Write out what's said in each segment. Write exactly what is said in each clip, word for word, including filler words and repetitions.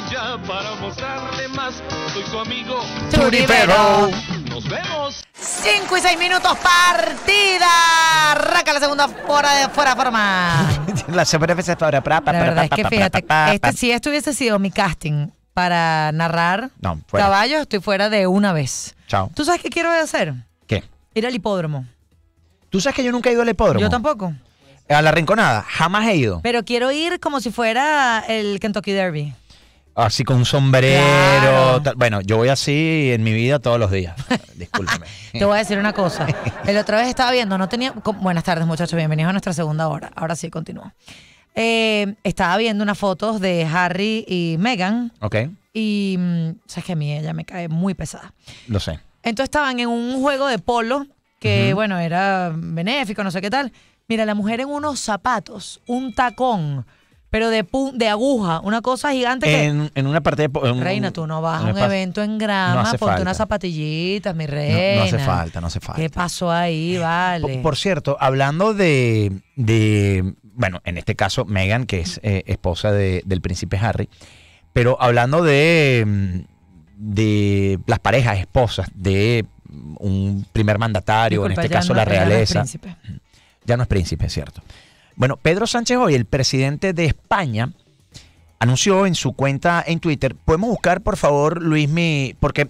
ya para mostrarle más. Soy su amigo Turibero. Nos vemos. Cinco y seis minutos, partida. Arranca la segunda hora de Fuera Forma. La segunda vez para para La verdad es que fíjate, este, si esto hubiese sido mi casting para narrar No, fuera. caballos, estoy fuera de una vez. Chao. ¿Tú sabes qué quiero hacer? ¿Qué? Ir al hipódromo. ¿Tú sabes que yo nunca he ido al hipódromo? Yo tampoco. A la Rinconada, jamás he ido. Pero quiero ir como si fuera el Kentucky Derby. Así con un sombrero. Claro. Tal. Bueno, yo voy así en mi vida todos los días. Discúlpeme. Te voy a decir una cosa. El otra vez estaba viendo, no tenía... Buenas tardes, muchachos, bienvenidos a nuestra segunda hora. Ahora sí, continúo. Eh, estaba viendo unas fotos de Harry y Meghan. Ok, Y, mm, sabes que a mí ella me cae muy pesada. lo sé. Entonces estaban en un juego de polo que, Ujú. bueno, era benéfico, no sé qué tal. Mira, la mujer en unos zapatos, un tacón, pero de, pu- de aguja, una cosa gigante que... En, en una parte de... po- en- Reina, tú no vas a no un me pas- evento en grama, no hace ponte falta. unas zapatillitas, mi No, reina. no hace falta, no hace falta. ¿Qué pasó ahí, vale? Por, por cierto, hablando de, de, bueno, en este caso Meghan, que es eh, esposa de- del príncipe Harry, pero hablando de, mm, de las parejas, esposas de un primer mandatario, Disculpa, en este ya caso no- la ya no es realeza, príncipe. ya no es príncipe, es cierto. Bueno, Pedro Sánchez hoy, el presidente de España, anunció en su cuenta en Twitter, podemos buscar por favor, Luismi, porque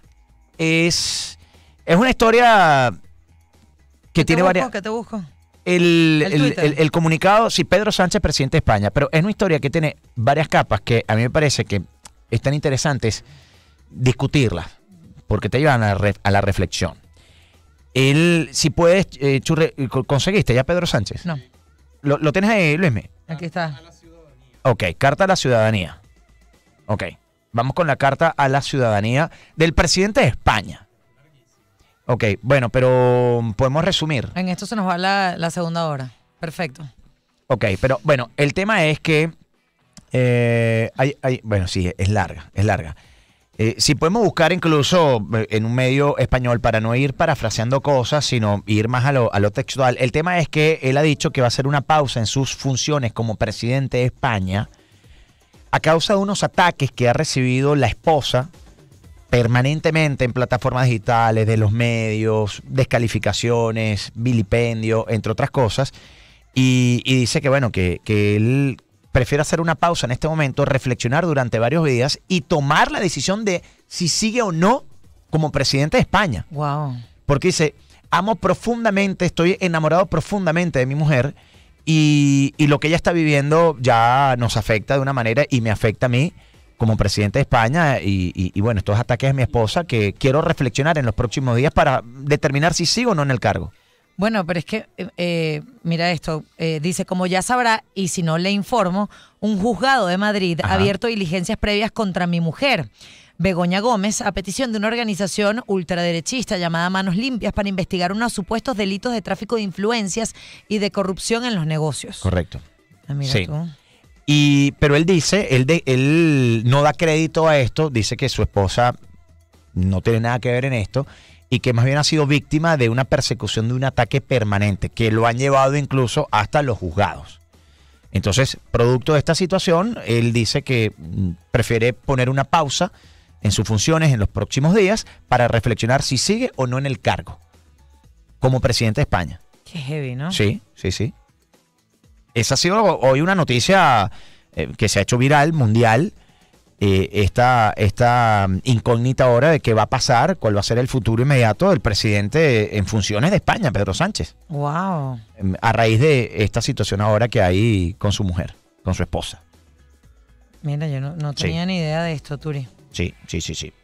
es, es una historia que ¿Qué te tiene busco? varias... ¿Qué te busco? El, El el- Twitter. el- el comunicado, sí, Pedro Sánchez, presidente de España, pero es una historia que tiene varias capas que a mí me parece que están interesantes discutirlas, porque te llevan a, la re- a la reflexión. Él, si puedes, eh, Churre, co- ¿conseguiste ya Pedro Sánchez? No, ¿Lo, lo tienes ahí, Luismi? aquí está. Ok, carta a la ciudadanía. Ok, vamos con la carta a la ciudadanía del presidente de España. Ok, bueno, pero podemos resumir. En esto se nos va la, la segunda hora. Perfecto. Ok, pero bueno, el tema es que eh, hay, hay, bueno, sí, es larga, es larga. Eh, si podemos buscar incluso eh, en un medio español para no ir parafraseando cosas, sino ir más a lo, a lo textual. El tema es que él ha dicho que va a hacer una pausa en sus funciones como presidente de España a causa de unos ataques que ha recibido la esposa permanentemente en plataformas digitales, de los medios, descalificaciones, vilipendio, entre otras cosas. Y, y dice que, bueno, que, que él prefiere hacer una pausa en este momento, reflexionar durante varios días y tomar la decisión de si sigue o no como presidente de España. Wow. Porque dice, amo profundamente, estoy enamorado profundamente de mi mujer y, y lo que ella está viviendo ya nos afecta de una manera y me afecta a mí como presidente de España y, y, y bueno, estos ataques de mi esposa que quiero reflexionar en los próximos días para determinar si sigo o no en el cargo. Bueno, pero es que, eh, eh, mira esto, eh, dice, como ya sabrá, y si no le informo, un juzgado de Madrid Ajá. ha abierto diligencias previas contra mi mujer, Begoña Gómez, a petición de una organización ultraderechista llamada Manos Limpias para investigar unos supuestos delitos de tráfico de influencias y de corrupción en los negocios. Correcto. Ah, mira Sí. tú. Y, pero él dice, él, de, él no da crédito a esto, dice que su esposa no tiene nada que ver en esto y que más bien ha sido víctima de una persecución, de un ataque permanente, que lo han llevado incluso hasta los juzgados. Entonces, producto de esta situación, él dice que mm, prefiere poner una pausa en sus funciones en los próximos días para reflexionar si sigue o no en el cargo como presidente de España. Qué heavy, ¿no? Sí, sí, sí. Esa ha sido hoy una noticia eh, que se ha hecho viral, mundial. Eh, esta, esta incógnita ahora de qué va a pasar, cuál va a ser el futuro inmediato del presidente en funciones de España, Pedro Sánchez. Wow. eh, A raíz de esta situación ahora que hay con su mujer, con su esposa. Mira, yo no, no tenía Sí. ni idea de esto, Turi. Sí, sí, sí, sí.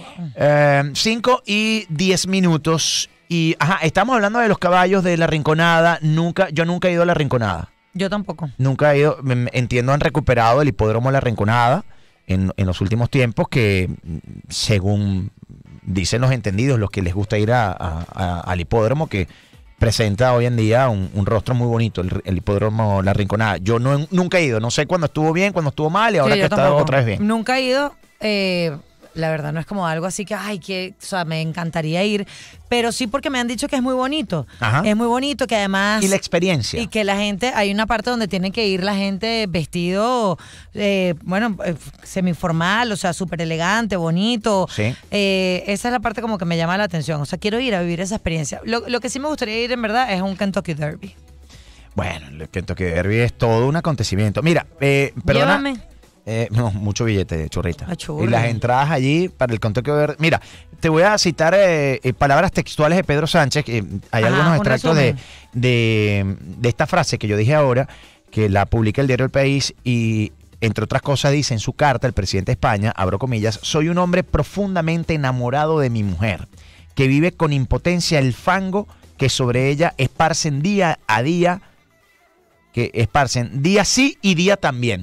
Eh, cinco y diez minutos. Y, ajá, estamos hablando de los caballos de la Rinconada. Nunca, yo nunca he ido a la Rinconada. Yo tampoco. Nunca he ido, me- entiendo, han recuperado el hipódromo La Rinconada en, en los últimos tiempos, que mm, según dicen los entendidos, los que les gusta ir a, a- a- al hipódromo, que presenta hoy en día un, un rostro muy bonito, el, el hipódromo La Rinconada. Yo no, nunca he ido, no sé cuándo estuvo bien, cuándo estuvo mal y ahora Sí, que yo está tampoco. otra vez bien. Nunca he ido. eh, La verdad no es como algo así que, ay, que, o sea, me encantaría ir, pero sí porque me han dicho que es muy bonito. Ajá. Es muy bonito, que además... Y la experiencia. Y que la gente, hay una parte donde tiene que ir la gente vestido, eh, bueno, eh, semiformal, o sea, súper elegante, bonito. Sí. Eh, esa es la parte como que me llama la atención. O sea, quiero ir a vivir esa experiencia. Lo, lo que sí me gustaría ir, en verdad, es un Kentucky Derby. Bueno, el Kentucky Derby es todo un acontecimiento. Mira, eh, perdona. Llévame. Eh, no, mucho billete, churrita. Ah, churri. Y las entradas allí para el Kentucky Derby. Mira, te voy a citar eh, eh, palabras textuales de Pedro Sánchez. Que hay Ajá, algunos un extractos de, resumen. de, de esta frase que yo dije ahora, que la publica el diario El País y, entre otras cosas, dice en su carta el presidente de España, abro comillas, soy un hombre profundamente enamorado de mi mujer, que vive con impotencia el fango que sobre ella esparcen día a día, que esparcen día sí y día también.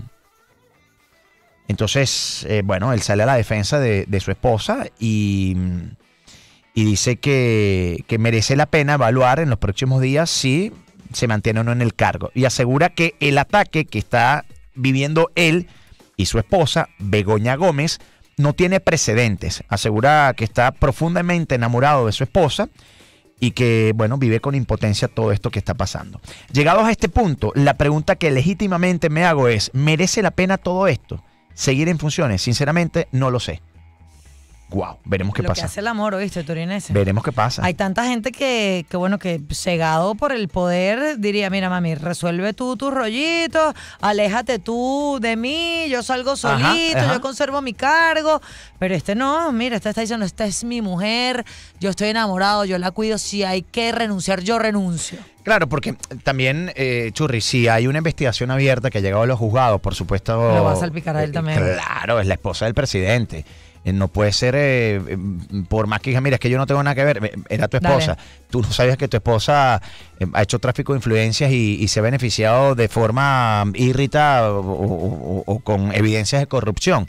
Entonces, eh, bueno, él sale a la defensa de, de su esposa y, y dice que, que merece la pena evaluar en los próximos días si se mantiene o no en el cargo. Y asegura que el ataque que está viviendo él y su esposa, Begoña Gómez, no tiene precedentes. Asegura que está profundamente enamorado de su esposa y que, bueno, vive con impotencia todo esto que está pasando. Llegados a este punto, la pregunta que legítimamente me hago es, ¿merece la pena todo esto? ¿Seguir en funciones? Sinceramente, no lo sé. Guau, veremos qué Lo pasa. que hace el amor, ¿oíste, turinese? Veremos qué pasa. Hay tanta gente que, que, bueno, que cegado por el poder diría, mira, mami, resuelve tú tus rollitos, aléjate tú de mí, yo salgo solito, ajá. yo conservo mi cargo. Pero este no, mira, este está diciendo, esta es mi mujer, yo estoy enamorado, yo la cuido, si hay que renunciar, yo renuncio. Claro, porque también, eh, Churri, si hay una investigación abierta que ha llegado a los juzgados, por supuesto... Lo va a salpicar a él eh, también. Claro, es la esposa del presidente. Eh, No puede ser, eh, eh, por más que diga, mira, es que yo no tengo nada que ver, eh, era tu esposa. Dale. Tú no sabías que tu esposa eh, ha hecho tráfico de influencias y, y se ha beneficiado de forma írrita o, o- o- o con evidencias de corrupción.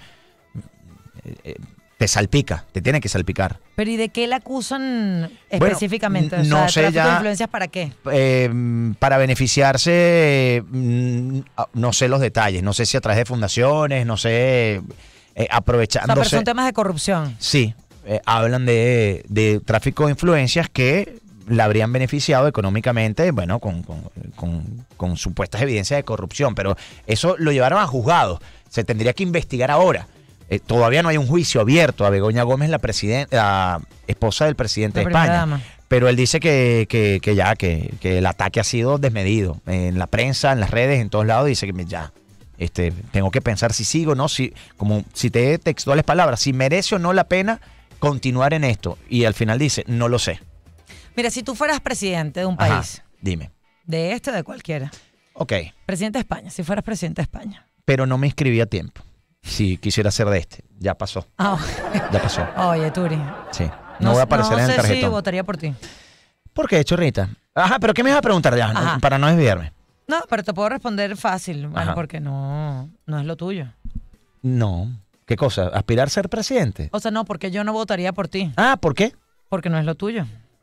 Eh, eh, te salpica, te tiene que salpicar. Pero ¿y de qué la acusan específicamente? n- O sea, no sé ¿tráfico ya- de influencias para qué? Eh, para beneficiarse, mm, no sé los detalles, no sé si a través de fundaciones, no sé, eh, O sea, aprovechándose. pero son temas de corrupción. Sí, eh, hablan de, de tráfico de influencias que la habrían beneficiado económicamente, bueno, con, con, con- con supuestas evidencias de corrupción, pero eso lo llevaron a juzgados, se tendría que investigar ahora. Eh, todavía no hay un juicio abierto a Begoña Gómez, la, presiden- la esposa del presidente La de primera España. dama. Pero él dice que, que, que ya, que, que el ataque ha sido desmedido. En la prensa, en las redes, en todos lados, dice que me- ya, este, tengo que pensar si sigo o no, si, como cité textuales palabras, si merece o no la pena continuar en esto. Y al final dice, no lo sé. Mira, si tú fueras presidente de un Ajá, país, dime. de este o de cualquiera, Ok, presidente de España, si fueras presidente de España. pero no me inscribí a tiempo. Si quisiera ser de este, ya pasó, Ah, ya pasó. oye, Turi. Sí, no, voy a aparecer no en el sé si tarjetón. votaría por ti. ¿Por qué, chorrita? Ajá, pero ¿qué me vas a preguntar ya? no, Ajá. para no desviarme. No, pero te puedo responder fácil, bueno, Ajá. porque no, no es lo tuyo. No. ¿Qué cosa? ¿Aspirar a ser presidente? O sea, no, porque yo no votaría por ti, Ah, ¿por qué? porque no es lo tuyo.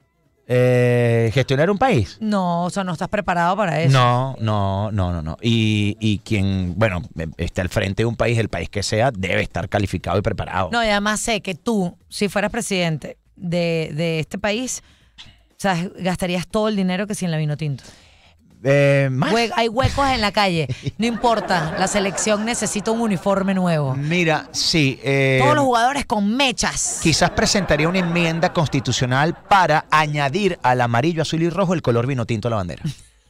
Eh, ¿Gestionar un país? No, o sea, no estás preparado para eso. No, no, no, no, no. Y, y quien, bueno, esté al frente de un país, el país que sea, debe estar calificado y preparado. No, y además sé que tú, si fueras presidente de, de este país, o sea, gastarías todo el dinero que sin la vino tinto. Eh, ¿más? Hue- hay huecos en la calle, no importa, la selección necesita un uniforme nuevo. Mira, sí. eh, Todos los jugadores con mechas. Quizás presentaría una enmienda constitucional para añadir al amarillo, azul y rojo el color vino tinto a la bandera.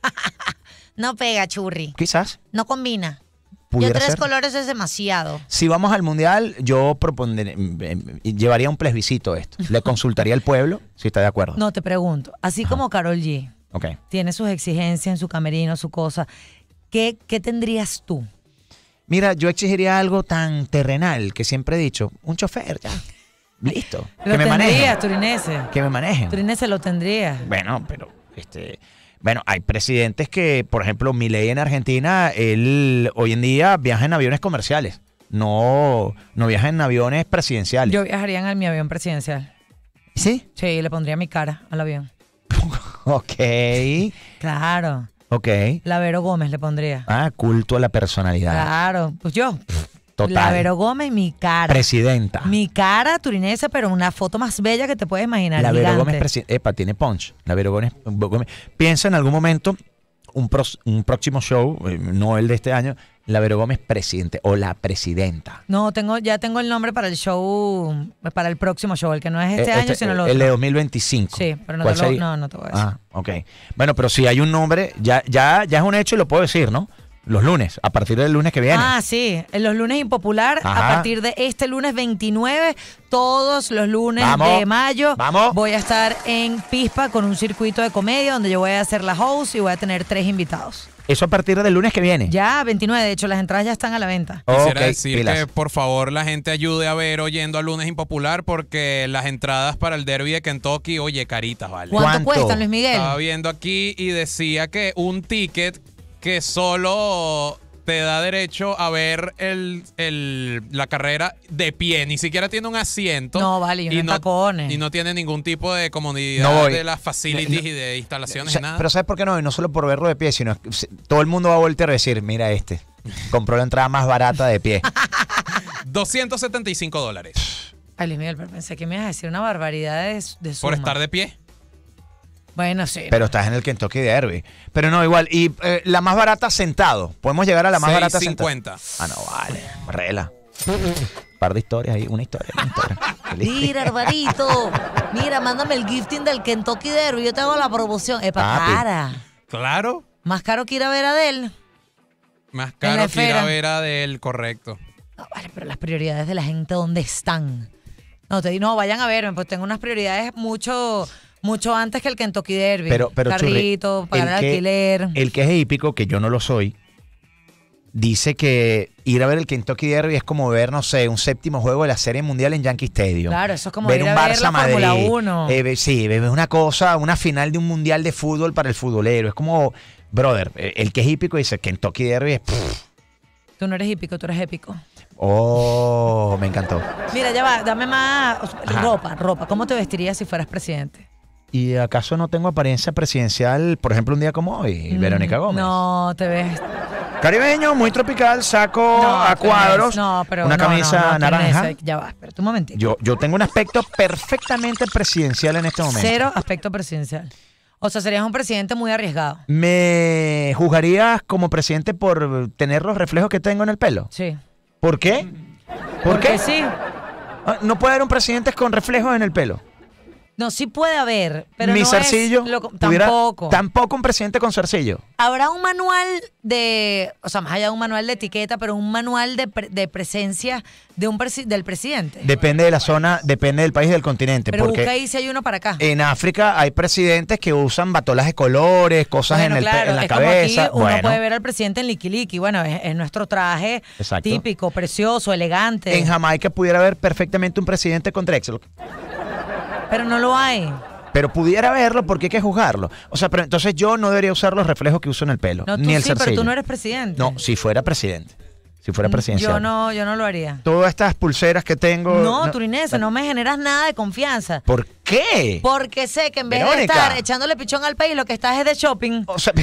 No pega, churri. Quizás. No combina. Pudiera Yo tres ser. colores es demasiado. Si vamos al mundial, yo propondré, eh, llevaría un plebiscito esto. Le consultaría al pueblo si está de acuerdo. No, te pregunto. Así como Karol G Ok. tiene sus exigencias en su camerino, su cosa, ¿qué, qué tendrías tú? Mira, yo exigiría algo tan terrenal que siempre he dicho, un chofer ya. Listo. Lo que me tendrías, manejen. Turinese. Que me manejen. Turinese lo tendrías. Bueno, pero este, bueno, hay presidentes que, por ejemplo, Milei en Argentina, él hoy en día viaja en aviones comerciales. No, no viaja en aviones presidenciales. Yo viajaría en el- mi avión presidencial. ¿Sí? Sí, le pondría mi cara al avión. Ok. Claro. Ok. La Vero Gómez le pondría. Ah, culto a la personalidad. Claro. Pues yo. Total. La Vero Gómez, mi cara. Presidenta. Mi cara turinesa, pero una foto más bella que te puedes imaginar. La Vero gigante. Gómez, presi- epa, tiene punch. La Vero Gómez, Gómez. Piensa en algún momento un, pros- un próximo show, eh, no el de este año, la Vero Gómez presidente o la presidenta. No, tengo, ya tengo el nombre para el show, para el próximo show, el que no es este Eh, año, sino el otro. El de dos mil veinticinco. Sí, pero no ¿Cuál te, lo, sería? no, no te voy a decir. Ah, ok. Bueno, pero si hay un nombre, ya, ya, ya es un hecho y lo puedo decir, ¿no? Los lunes, a partir del lunes que viene. Ah, sí, en los lunes impopular, Ajá. a partir de este lunes veintinueve, todos los lunes Vamos, de mayo, vamos. voy a estar en Pispa con un circuito de comedia donde yo voy a hacer la host y voy a tener tres invitados. Eso a partir del lunes que viene. Ya, veintinueve, de hecho las entradas ya están a la venta. Quisiera Ok, decir pilas. que por favor la gente ayude a ver oyendo a Lunes Impopular porque las entradas para el derby de Kentucky, oye, caritas, vale. ¿Cuánto, ¿Cuánto? cuestan, Luis Miguel? Estaba viendo aquí y decía que un ticket que solo te da derecho a ver el, el, la carrera de pie, ni siquiera tiene un asiento. No, vale, y uno en tacones. Y no tiene ningún tipo de comodidad No voy. de las facilities No, y de instalaciones O sea, y nada. pero ¿sabes por qué no? Y no solo por verlo de pie, sino que se- todo el mundo va a voltear a decir, mira este, compró la entrada más barata de pie. doscientos setenta y cinco dólares Ay, Luis Miguel, pero pensé que me ibas a decir una barbaridad de, de suma. por estar de pie. Bueno, sí. Pero estás en el Kentucky Derby. Pero no, igual. Y eh, la más barata sentado. Podemos llegar a la más barata sentado. seiscientos cincuenta. Ah, no, vale. Rela. Un par de historias ahí. Una historia, una historia. Feliz. Mira, hermanito. Mira, mándame el gifting del Kentucky Derby. Yo te hago la promoción. Epa, Papi. cara. Claro. Más caro que ir a ver a Adele. Más En la caro que ir esfera. a ver a del correcto. No, vale, pero las prioridades de la gente, ¿dónde están? No, te digo, no, vayan a verme, pues tengo unas prioridades mucho, mucho antes que el Kentucky Derby. Pero, pero Carrito, Churri, pagar el que- alquiler. El que es hípico, que yo no lo soy, dice que ir a ver el Kentucky Derby es como ver, no sé, un séptimo juego de la Serie Mundial en Yankee Stadium. Claro, eso es como ver ir un a ver Barça la Fórmula Madrid. uno. Eh, ve- sí, es una cosa, una final de un mundial de fútbol para el futbolero. Es como, brother, eh, el que es hípico dice Kentucky Derby es. pff, Tú no eres hípico, tú eres épico. oh, me encantó. Mira, ya va, dame más o sea, Ajá. ropa, ropa. ¿Cómo te vestirías si fueras presidente? ¿Y acaso no tengo apariencia presidencial, por ejemplo, un día como hoy, Verónica Gómez? Mm, No, te ves. Caribeño, muy tropical, saco No, a tú eres- cuadros, No, pero una no, no, camisa no, tú naranja. eres- Ya va, espérate un momentito. Yo, yo tengo un aspecto perfectamente presidencial en este momento. Cero aspecto presidencial. O sea, serías un presidente muy arriesgado. ¿Me juzgarías como presidente por tener los reflejos que tengo en el pelo? Sí. ¿Por qué? ¿Por Porque qué? sí. Ah, No puede haber un presidente con reflejos en el pelo. No, sí puede haber, pero Mi no zarcillo. es... lo- pudiera- tampoco. Tampoco un presidente con zarcillo. Habrá un manual de... O sea, más allá de un manual de etiqueta, pero un manual de, pre- de presencia de un presi- del presidente. Depende de la zona, depende del país y del continente. pero busca porque ahí si hay uno para acá. en África hay presidentes que usan batolas de colores, cosas Bueno, en, el, pe- claro, en la es cabeza. como aquí uno Bueno, puede ver al presidente en Liki Liki. Bueno, es, es nuestro traje Exacto. típico, precioso, elegante. en Jamaica pudiera haber perfectamente un presidente con Drexel. Pero no lo hay. Pero pudiera haberlo porque hay que juzgarlo. O sea, pero entonces yo no debería usar los reflejos que uso en el pelo. No, tú ni el sí, pero zarcillo. tú no eres presidente. No, si fuera presidente. Si fuera presidencial. Yo no, yo no lo haría. Todas estas pulseras que tengo. No, Turinese, no me generas nada de confianza. ¿Por qué? Porque sé que en vez Verónica. de estar echándole pichón al país, lo que estás es de shopping. O sea,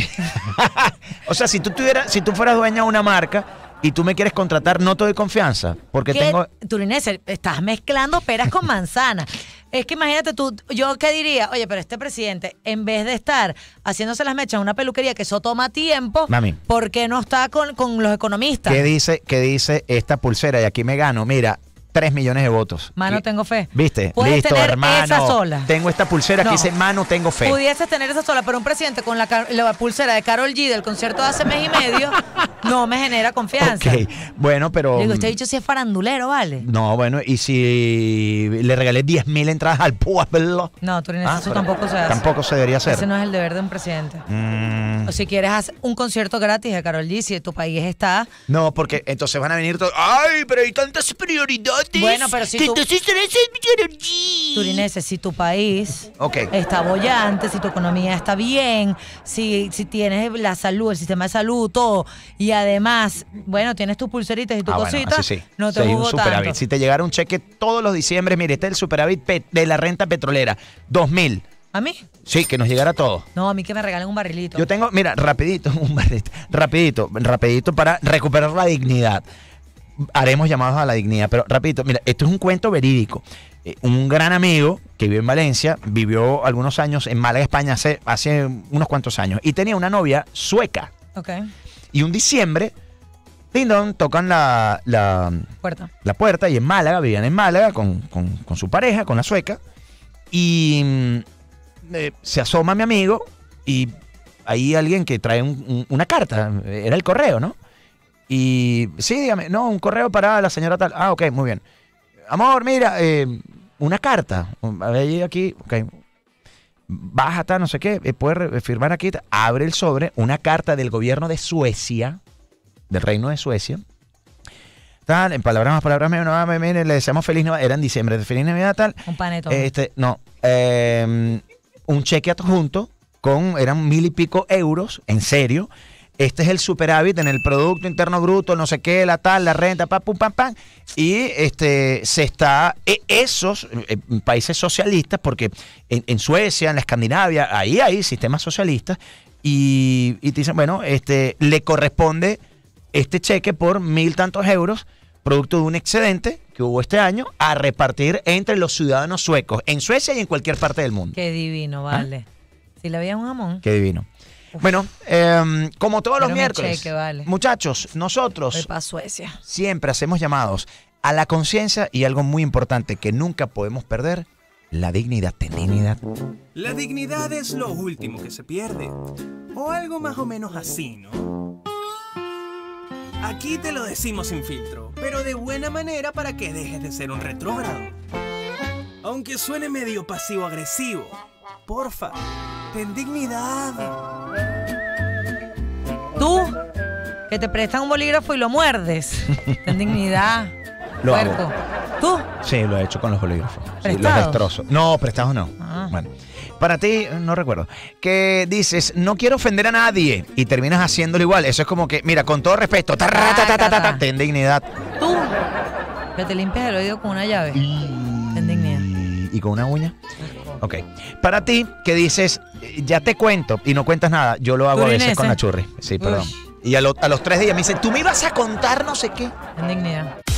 o sea, si tú tuvieras, si tú fueras dueña de una marca y tú me quieres contratar, no te doy confianza. Porque ¿Qué? tengo. Turinese, estás mezclando peras con manzanas. Es que imagínate tú, yo qué diría, oye, pero este presidente, en vez de estar haciéndose las mechas en una peluquería, que eso toma tiempo, Mami. ¿por qué no está con, con los economistas? ¿Qué dice, qué dice esta pulsera? Y aquí me gano, mira, tres millones de votos. Mano, Y- tengo fe. ¿Viste? Puedes Listo, tener hermano. esa sola. Tengo esta pulsera No. que dice, mano, tengo fe. Pudieses tener esa sola, pero un presidente con la, car- la pulsera de Karol G del concierto de hace mes y medio no me genera confianza. Ok, bueno, pero. Digo, usted ha dicho si es farandulero, ¿vale? No, bueno, y si le regalé diez mil entradas al pueblo. No, Turinese, Ah, eso pero tampoco se hace. Tampoco se debería hacer. Ese no es el deber de un presidente. Mm, O si quieres hacer un concierto gratis de Karol G, si tu país está... no, porque entonces van a venir todos. ¡Ay, pero hay tantas prioridades! Bueno, pero si que tú- entonces será ese Karol G. Turinese, si tu país Ok. está bollante, si tu economía está bien, si, si tienes la salud, el sistema de salud, todo, y además, bueno, tienes tus pulseritas y tus Ah, bueno, cositas, así sí. no te Sí, un juzgo superávit. tanto. Si te llegara un cheque todos los diciembres, mire, este es el superávit pe- de la renta petrolera. Dos mil. ¿A mí? Sí, que nos llegara todo. No, a mí que me regalen un barrilito. Yo tengo, mira, rapidito, un barrito, rapidito, rapidito para recuperar la dignidad. haremos llamados a la dignidad. Pero rapidito, mira, esto es un cuento verídico. Eh, un gran amigo que vive en Valencia, vivió algunos años en Málaga, España, hace, hace unos cuantos años, y tenía una novia sueca. Ok. Y un diciembre, ding dong, tocan la, la, Puerta. la puerta, y en Málaga, vivían en Málaga con, con, con su pareja, con la sueca, y mm, eh, se asoma mi amigo, y hay alguien que trae un- un- una carta, era el correo, ¿no? Y sí, dígame, no, un correo para la señora tal. Ah, ok, muy bien. Amor, mira, eh, una carta. A ver, aquí, ok. Baja, tal, no sé qué, eh, puede re- firmar aquí. tal. Abre el sobre, una carta del gobierno de Suecia, del reino de Suecia. Tal, en palabras más, palabras menos, no, mire, le deseamos feliz Navidad. Era en diciembre, de feliz Navidad, tal. Un panetón. Este, no, eh, un cheque adjunto con, eran mil y pico euros, en serio. Este es el superávit en el Producto Interno Bruto, no sé qué, la tal, la renta, pam, pum, pam, pam. Y este, se está, e- esos eh, países socialistas, porque en, en Suecia, en la Escandinavia, ahí hay sistemas socialistas, y, y te dicen, bueno, este, le corresponde este cheque por mil tantos euros, producto de un excedente que hubo este año, a repartir entre los ciudadanos suecos, en Suecia y en cualquier parte del mundo. Qué divino, vale. Si le había un jamón. Qué divino. Bueno, eh, como todos los Pero mi miércoles, cheque, vale. muchachos, nosotros Voy para Suecia. siempre hacemos llamados a la conciencia y algo muy importante que nunca podemos perder, la dignidad. Ten dignidad. La dignidad es lo último que se pierde. O algo más o menos así, ¿no? Aquí te lo decimos sin filtro, pero de buena manera para que dejes de ser un retrógrado. Aunque suene medio pasivo-agresivo, porfa, ten dignidad. Tú, que te prestan un bolígrafo y lo muerdes. Ten dignidad. Lo hago. Puerco. ¿Tú? Sí, lo he hecho con los bolígrafos. Sí, los ¿Prestados? destrozo. No, prestados no. Ah. Bueno, para ti, no recuerdo, que dices, no quiero ofender a nadie y terminas haciéndolo igual. Eso es como que, mira, con todo respeto, tarra, ta, ta, ta, ta, ta, ten dignidad. Tú, que te limpias el oído con una llave. Ten dignidad. ¿Y con una uña? Ok. Para ti, que dices, ya te cuento y no cuentas nada, yo lo hago a veces Turinese. con la churri. Sí, perdón. Ush. Y a, lo- a los tres días me dicen, tú me ibas a contar no sé qué. Ten dignidad.